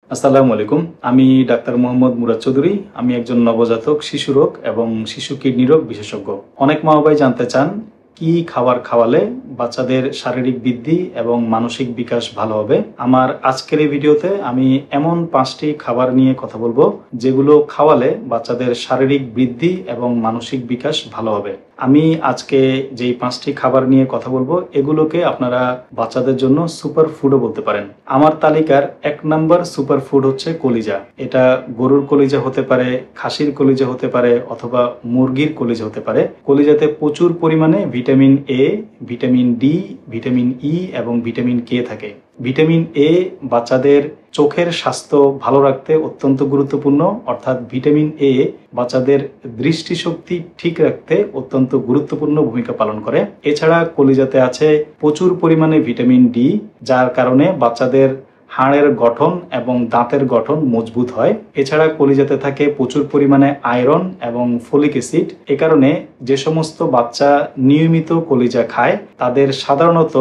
আসসালামু আলাইকুম। আমি ডাক্তার মোহাম্মদ মুরাদ চৌধুরী। আমি একজন নবজাতক শিশু রোগ এবং শিশু কিডনি রোগ বিশেষজ্ঞ। অনেক মা বাবাই জানতে চান কি খাবার খাওয়ালে বাচ্চাদের শারীরিক বৃদ্ধি এবং মানসিক বিকাশ ভালো হবে। আমার আজকের এই ভিডিওতে আমি এমন 5টি খাবার নিয়ে কথা বলবো যেগুলো খাওয়ালে বাচ্চাদের শারীরিক বৃদ্ধি এবং মানসিক বিকাশ ভালো হবে। আমি আজকে যেই 5টি খাবার নিয়ে কথা বলবো এগুলোকে আপনারা বাচ্চাদের জন্য সুপার ফুডও বলতে পারেন। আমার তালিকার 1 নম্বর সুপার ফুড হচ্ছে কলিজা। এটা গরুর কলিজা হতে পারে, খাসির কলিজা হতে পারে অথবা মুরগির কলিজা হতে পারে। কলিজাতে প্রচুর পরিমাণে vitamin A, vitamin D, vitamin E এবং ভিটামিন কে থাকে। ভিটামিন এ বাচ্চাদের চোখের স্বাস্থ্য ভালো রাখতে অত্যন্ত গুরুত্বপূর্ণ, অর্থাৎ ভিটামিন এ বাচ্চাদের দৃষ্টিশক্তি ঠিক রাখতে অত্যন্ত গুরুত্বপূর্ণ ভূমিকা পালন করে। এছাড়া কলিজাতে আছে প্রচুর পরিমাণে ভিটামিন ডি, যার কারণে বাচ্চাদের হাড়ের গঠন এবং দাঁতের গঠন মজবুত হয়। এছাড়া কলিজাতে থাকে প্রচুর পরিমাণে আয়রন এবং ফলিক অ্যাসিড। এ কারণে যে সমস্ত বাচ্চা নিয়মিত কলিজা খায় তাদের সাধারণত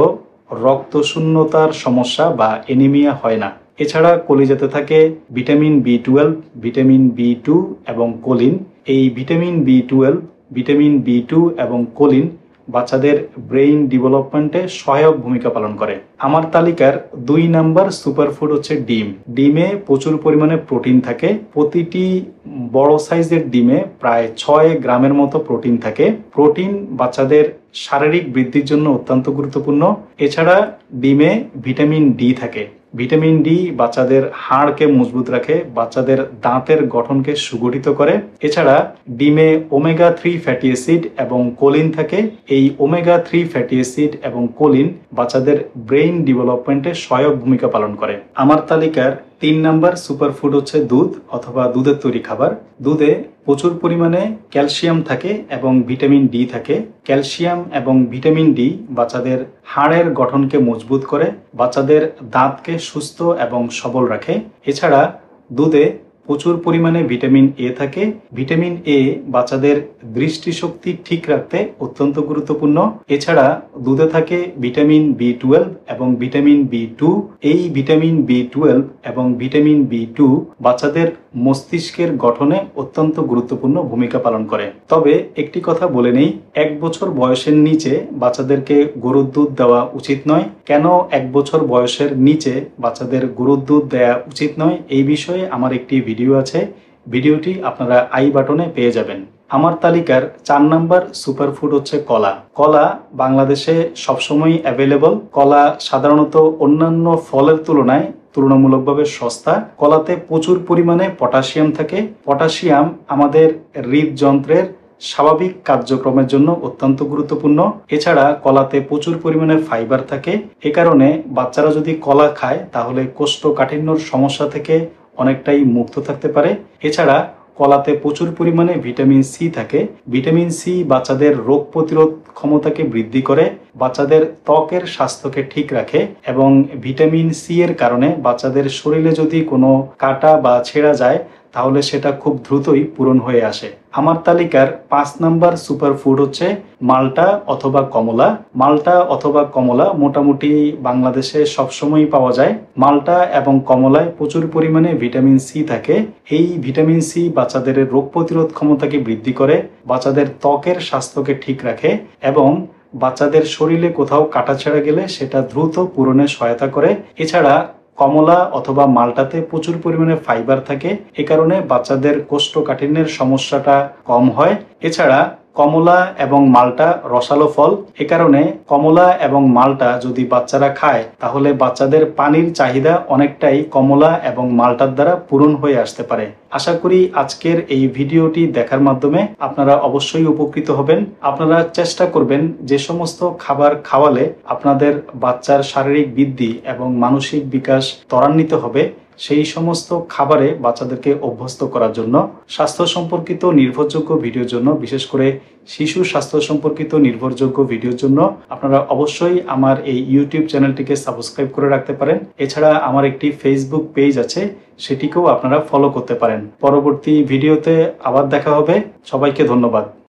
রক্তশূন্যতার সমস্যা বা অ্যানিমিয়া হয় না। এছাড়া কলিজাতে থাকে ভিটামিন বি12, ভিটামিন বি2 এবং কোলিন। এই ভিটামিন বি12, ভিটামিন বি2 এবং কোলিন বাচ্চাদের ব্রেইন ডেভেলপমেন্টে সহায়ক ভূমিকা পালন করে। আমার তালিকার 2 নম্বর সুপারফুড হচ্ছে ডিম। ডিমে প্রচুর পরিমাণে প্রোটিন থাকে। প্রতিটি বড় সাইজের ডিমে প্রায় 6 গ্রামের মতো প্রোটিন থাকে। প্রোটিন বাচ্চাদের শারীরিক বৃদ্ধির জন্য অত্যন্ত গুরুত্বপূর্ণ। এছাড়া ডিমে ভিটামিন ডি থাকে। ভিটামিন ডি বাচ্চাদের হাড়কে মজবুত রাখে, বাচ্চাদের দাঁতের গঠনকে সুগঠিত করে। এছাড়া ডিমে ওমেগা 3 ফ্যাটি অ্যাসিড এবং কোলিন থাকে। এই ওমেগা 3 ফ্যাটি অ্যাসিড এবং কোলিন বাচ্চাদের ব্রেইন ডেভেলপমেন্টে সহায়ক ভূমিকা পালন করে। আমার তালিকার 3 নম্বর সুপারফুড হচ্ছে দুধ অথবা দুধের তৈরি খাবার। দুধে প্রচুর পরিমাণে ক্যালসিয়াম থাকে এবং ভিটামিন ডি থাকে। ক্যালসিয়াম এবং ভিটামিন ডি বাচ্চাদের হাড়ের গঠনকে মজবুত করে, বাচ্চাদের দাঁতকে সুস্থ এবং সবল রাখে। এছাড়া দুধে প্রচুর পরিমাণে ভিটামিন এ থাকে। ভিটামিন এ বাচ্চাদের দৃষ্টিশক্তি ঠিক রাখতে অত্যন্ত গুরুত্বপূর্ণ। এছাড়া দুধে থাকে ভিটামিন বি12 এবং ভিটামিন বি2। এই ভিটামিন বি12 এবং ভিটামিন বি2 বাচ্চাদের মস্তিষ্কের গঠনে অত্যন্ত গুরুত্বপূর্ণ ভূমিকা পালন করে। তবে একটি কথা বলে নেই, 1 বছর বয়সের নিচে বাচ্চাদেরকে গরুর দুধ দেওয়া উচিত নয়। কেন 1 বছর বয়সের নিচে বাচ্চাদের গরুর দুধ দেওয়া উচিত নয় এই বিষয়ে আমার একটি ভিডিও আছে। ভিডিওটি আপনারা আই বাটনে পেয়ে যাবেন। আমার তালিকার 4 নম্বর সুপারফুড হচ্ছে কলা। কলা বাংলাদেশে সবসময় অ্যাভেলেবল। কলা সাধারণত অন্যান্য ফলের তুলনায় তুলনামূলকভাবে সস্তা। কলাতে প্রচুর পরিমাণে পটাশিয়াম থাকে। পটাশিয়াম আমাদের হৃদযন্ত্রের স্বাভাবিক কার্যক্রমের জন্য অত্যন্ত গুরুত্বপূর্ণ। এছাড়া কলাতে প্রচুর পরিমাণে ফাইবার থাকে। এ কারণে বাচ্চারা যদি কলা খায় তাহলে কোষ্ঠকাঠিন্যর সমস্যা থেকে অনেকটাই মুক্ত থাকতে পারে। এছাড়া কলাতে প্রচুর পরিমাণে ভিটামিন সি থাকে। ভিটামিন সি বাচ্চাদের রোগ প্রতিরোধ ক্ষমতাকে বৃদ্ধি করে, বাচ্চাদের ত্বকের স্বাস্থ্যকে ঠিক রাখে এবং ভিটামিন সি এর কারণে বাচ্চাদের শরীরে যদি কোনো কাটা বা ছেঁড়া যায় তাহলে সেটা খুব দ্রুতই পূরণ হয়ে আসে। আমার তালিকার 5 নম্বর সুপারফুড হচ্ছে মাল্টা অথবা কমলা। মাল্টা অথবা কমলা মোটামুটি বাংলাদেশে সবসময়ই পাওয়া যায়। মাল্টা এবং কমলায় প্রচুর পরিমাণে ভিটামিন সি থাকে। এই ভিটামিন সি বাচ্চাদের রোগ প্রতিরোধ ক্ষমতাকে বৃদ্ধি করে, বাচ্চাদের ত্বকের স্বাস্থ্যকে ঠিক রাখে এবং বাচ্চাদের শরীরে কোথাও কাটা ছেঁড়া গেলে সেটা দ্রুত পূরণে সহায়তা করে। এছাড়া কমলা অথবা মাল্টাতে প্রচুর পরিমাণে ফাইবার থাকে। এ কারণে বাচ্চাদের কোষ্ঠকাঠিন্যের সমস্যাটা কম হয়। এছাড়া কমলা এবং মাল্টা রসালো ফল। এ কারণে কমলা এবং মাল্টা যদি বাচ্চারা খায় তাহলে বাচ্চাদের পানির চাহিদা অনেকটাই কমলা এবং মাল্টার দ্বারা পূরণ হয়ে আসতে পারে। আশা করি আজকের এই ভিডিওটি দেখার মাধ্যমে আপনারা অবশ্যই উপকৃত হবেন। আপনারা চেষ্টা করবেন যে সমস্ত খাবার খাওয়ালে আপনাদের বাচ্চার শারীরিক বৃদ্ধি এবং মানসিক বিকাশ ত্বরান্বিত হবে সেই সমস্ত খাবারে বাচ্চাদেরকে অভ্যস্ত করার জন্য। স্বাস্থ্য সম্পর্কিত নির্ভরযোগ্য ভিডিওর জন্য, বিশেষ করে শিশু স্বাস্থ্য সম্পর্কিত নির্ভরযোগ্য ভিডিওর জন্য আপনারা অবশ্যই আমার এই ইউটিউব চ্যানেলটিকে সাবস্ক্রাইব করে রাখতে পারেন। এছাড়া আমার একটি ফেসবুক পেজ আছে, সেটিকেও আপনারা ফলো করতে পারেন। পরবর্তী ভিডিওতে আবার দেখা হবে। সবাইকে ধন্যবাদ।